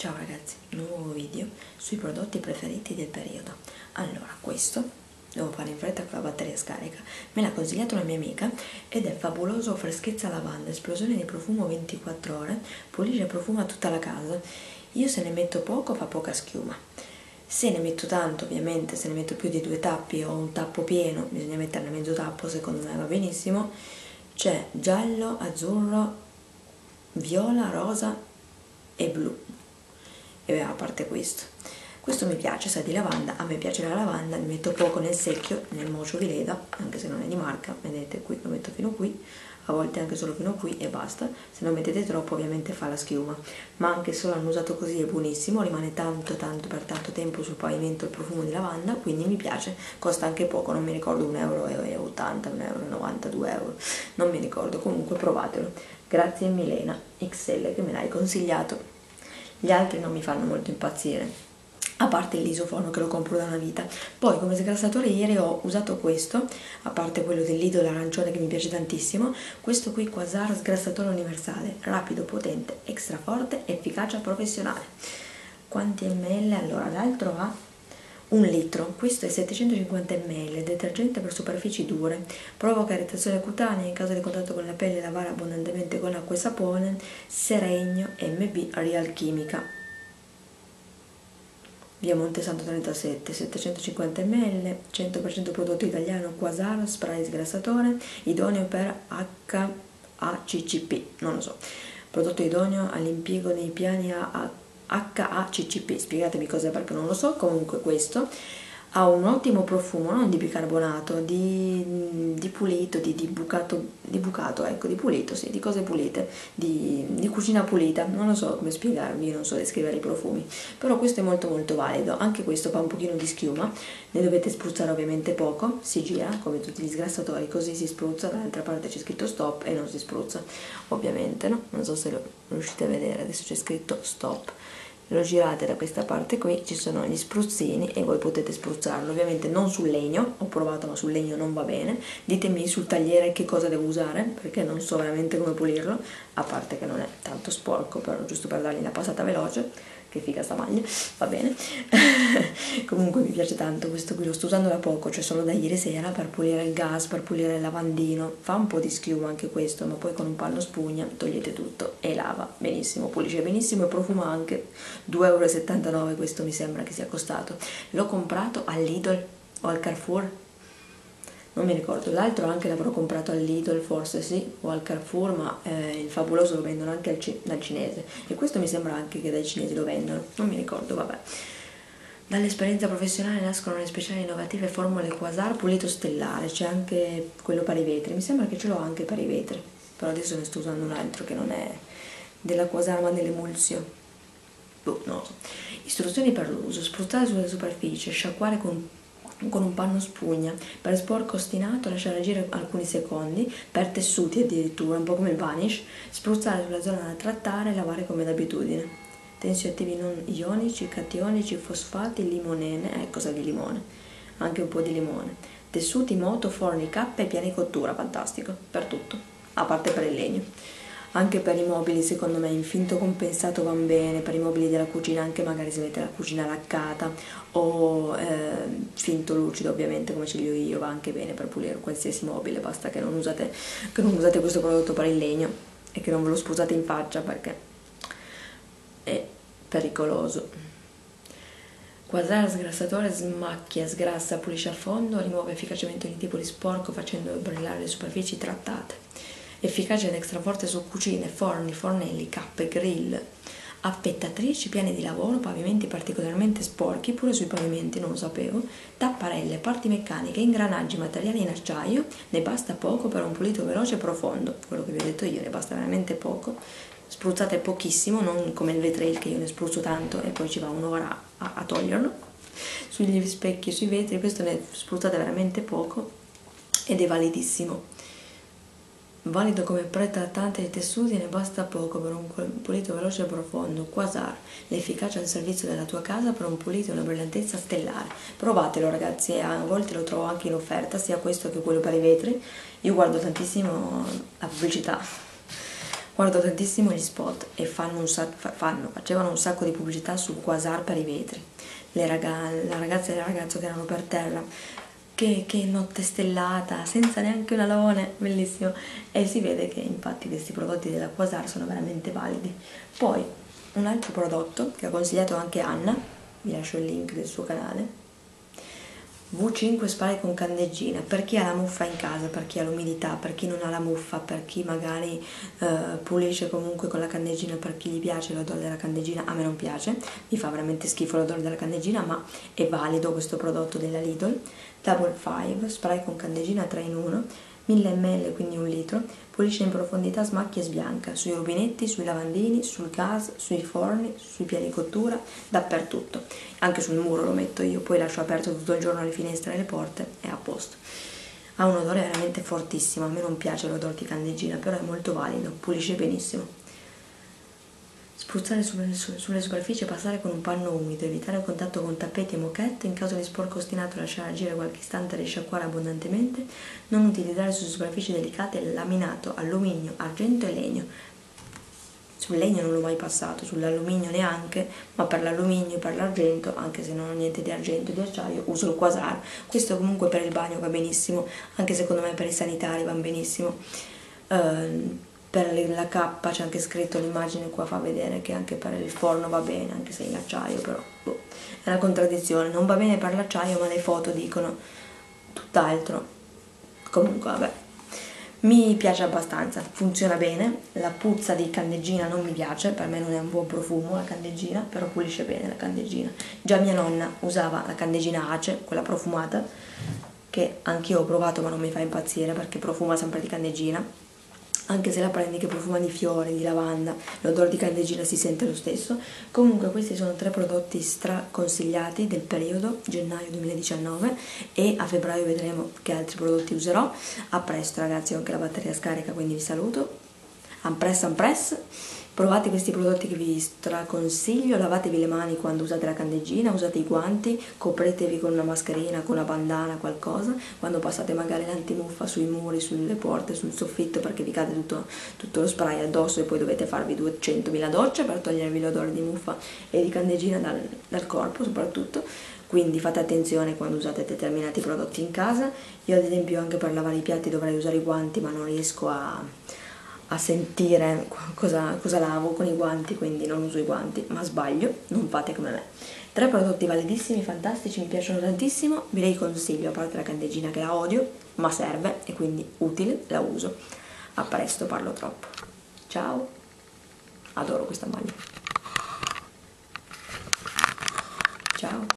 Ciao ragazzi, nuovo video sui prodotti preferiti del periodo. Allora, questo, devo fare in fretta con la batteria scarica, me l'ha consigliato una mia amica ed è favoloso, freschezza lavanda, esplosione di profumo 24 ore, pulisce e profuma tutta la casa. Io se ne metto poco fa poca schiuma. Se ne metto tanto, ovviamente, se ne metto più di 2 tappi o un tappo pieno, bisogna metterne mezzo tappo, secondo me va benissimo. C'è giallo, azzurro, viola, rosa e blu. E a parte questo mi piace, sa di lavanda, a me piace la lavanda, mi metto poco nel secchio, nel mocio di Leda, anche se non è di marca, vedete qui lo metto fino qui, a volte anche solo fino qui e basta. Se non mettete troppo ovviamente fa la schiuma, ma anche solo hanno usato così è buonissimo, rimane tanto per tanto tempo sul pavimento il profumo di lavanda, quindi mi piace, costa anche poco, non mi ricordo 1,80 €, 1,90 €, 2 €, non mi ricordo, comunque provatelo. Grazie Milena XL che me l'hai consigliato. Gli altri non mi fanno molto impazzire, a parte il lisofono che lo compro da una vita. Poi come sgrassatore ieri ho usato questo, a parte quello del Lidl arancione che mi piace tantissimo, questo qui Quasar sgrassatore universale, rapido, potente, extra forte, efficacia professionale. Quanti ml? Allora, l'altro ha 1 litro, questo è 750 ml, detergente per superfici dure, provoca irritazione cutanea in caso di contatto con la pelle, lavare abbondantemente con acqua e sapone, Seregno MB Real Chimica, via Montesanto 37, 750 ml, 100% prodotto italiano, Quasar, spray sgrassatore, idoneo per HACCP, non lo so, prodotto idoneo all'impiego nei piani HACCP, spiegatemi cos'è perché non lo so. Comunque questo ha un ottimo profumo, non di bicarbonato, di pulito, di bucato, ecco, di pulito, sì, di cose pulite, di cucina pulita, non lo so come spiegarvi, io non so descrivere i profumi, però questo è molto molto valido. Anche questo fa un pochino di schiuma, ne dovete spruzzare ovviamente poco, si gira come tutti gli sgrassatori, così si spruzza, dall'altra parte c'è scritto stop e non si spruzza, ovviamente, no? Non so se lo riuscite a vedere, adesso c'è scritto stop. Lo girate da questa parte qui, ci sono gli spruzzini e voi potete spruzzarlo, ovviamente non sul legno, ho provato ma sul legno non va bene. Ditemi sul tagliere che cosa devo usare perché non so veramente come pulirlo, a parte che non è tanto sporco, però giusto per dargli una passata veloce. Che figa sta maglia, va bene. Comunque mi piace tanto questo qui, lo sto usando da poco, cioè solo da ieri sera, per pulire il gas, per pulire il lavandino. Fa un po' di schiuma anche questo, ma poi con un panno spugna togliete tutto e lava benissimo, pulisce benissimo e profuma anche. 2,79 € questo mi sembra che sia costato. L'ho comprato al Lidl o al Carrefour, non mi ricordo, l'altro anche l'avrò comprato al Lidl forse sì, o al Carrefour, ma il favoloso lo vendono anche dal cinese, e questo mi sembra anche che dai cinesi lo vendano, non mi ricordo, vabbè. Dall'esperienza professionale nascono le speciali innovative formule Quasar pulito stellare, c'è anche quello per i vetri, mi sembra che ce l'ho anche per i vetri, però adesso ne sto usando un altro che non è della Quasar ma dell'Emulsio. Non lo so. Istruzioni per l'uso: spruzzare sulla superficie, sciacquare con un panno spugna, per sporco ostinato lasciare agire alcuni secondi, per tessuti addirittura, un po' come il vanish, spruzzare sulla zona da trattare e lavare come d'abitudine. Tensioattivi non ionici, cationici, fosfati, limonene, cosa di limone, anche un po' di limone, tessuti, moto, forni, cappe e piani cottura, fantastico, per tutto, a parte per il legno. Anche per i mobili secondo me in finto compensato van bene, per i mobili della cucina, anche magari se avete la cucina laccata o finto lucido ovviamente come ce li ho io, va anche bene per pulire qualsiasi mobile, basta che non usate questo prodotto per il legno e che non ve lo spruzzate in faccia perché è pericoloso. Quasar sgrassatore smacchia, sgrassa, pulisce a fondo, rimuove efficacemente ogni tipo di sporco facendo brillare le superfici trattate. Efficace ed extra forte su cucine, forni, fornelli, cappe, grill, affettatrici, piani di lavoro, pavimenti particolarmente sporchi, pure sui pavimenti, non lo sapevo, tapparelle, parti meccaniche, ingranaggi, materiali in acciaio, ne basta poco per un pulito veloce e profondo, quello che vi ho detto io, ne basta veramente poco, spruzzate pochissimo, non come il Vetril che io ne spruzzo tanto e poi ci va un'ora a toglierlo, sugli specchi e sui vetri, questo ne spruzzate veramente poco ed è validissimo. Valido come pre-trattante dei tessuti, ne basta poco per un pulito veloce e profondo. Quasar, l'efficacia al servizio della tua casa per un pulito e una brillantezza stellare. Provatelo ragazzi, a volte lo trovo anche in offerta, sia questo che quello per i vetri. Io guardo tantissimo la pubblicità, Guardo tantissimo gli spot e facevano un sacco di pubblicità sul quasar per i vetri. La ragazza e il ragazzo che erano per terra, che notte stellata, senza neanche un alone, bellissimo. E si vede che infatti questi prodotti della Quasar sono veramente validi. Poi un altro prodotto che ha consigliato anche Anna, vi lascio il link del suo canale, V5 spray con candeggina, per chi ha la muffa in casa, per chi ha l'umidità, per chi non ha la muffa, per chi magari pulisce comunque con la candeggina, per chi gli piace l'odore della candeggina. A me non piace, mi fa veramente schifo l'odore della candeggina, ma è valido questo prodotto della Lidl. Double 5 spray con candeggina 3 in 1, 1000 ml, quindi 1 litro, pulisce in profondità, smacchia e sbianca, sui rubinetti, sui lavandini, sul gas, sui forni, sui piani di cottura, dappertutto. Anche sul muro lo metto io, poi lascio aperto tutto il giorno le finestre e le porte e a posto. Ha un odore veramente fortissimo, a me non piace l'odore di candeggina, però è molto valido, pulisce benissimo. Spruzzare sulle superfici e passare con un panno umido, evitare il contatto con tappeti e moquette, in caso di sporco ostinato lasciare agire qualche istante e risciacquare abbondantemente, non utilizzare su superfici delicate laminato, alluminio, argento e legno. Sul legno non l'ho mai passato, sull'alluminio neanche, ma per l'alluminio e per l'argento, anche se non ho niente di argento e di acciaio, uso il Quasar. Questo comunque per il bagno va benissimo, anche secondo me per i sanitari va benissimo. Per la K c'è anche scritto, l'immagine qua fa vedere che anche per il forno va bene, anche se in acciaio, però boh, è una contraddizione, non va bene per l'acciaio ma le foto dicono tutt'altro. Comunque vabbè, mi piace abbastanza, funziona bene, la puzza di candeggina non mi piace, per me non è un buon profumo la candeggina, però pulisce bene la candeggina. Già mia nonna usava la candeggina Ace, quella profumata, che anch'io ho provato ma non mi fa impazzire perché profuma sempre di candeggina. Anche se la prendi che profuma di fiori, di lavanda, l'odore di candeggina si sente lo stesso. Comunque questi sono 3 prodotti straconsigliati del periodo gennaio 2019 e a febbraio vedremo che altri prodotti userò. A presto ragazzi, ho anche la batteria scarica, quindi vi saluto. Ampress. Provate questi prodotti che vi straconsiglio, lavatevi le mani quando usate la candeggina, usate i guanti, copretevi con una mascherina, con una bandana, qualcosa, quando passate magari l'antimuffa sui muri, sulle porte, sul soffitto, perché vi cade tutto lo spray addosso e poi dovete farvi 200.000 docce per togliervi l'odore di muffa e di candeggina dal corpo soprattutto. Quindi fate attenzione quando usate determinati prodotti in casa. Io ad esempio anche per lavare i piatti dovrei usare i guanti, ma non riesco a sentire cosa lavo con i guanti, quindi non uso i guanti, ma sbaglio, non fate come me. 3 prodotti validissimi, fantastici, mi piacciono tantissimo, vi li consiglio, a parte la candeggina che la odio, ma serve e quindi utile, la uso. A presto, parlo troppo. Ciao, adoro questa maglia. Ciao.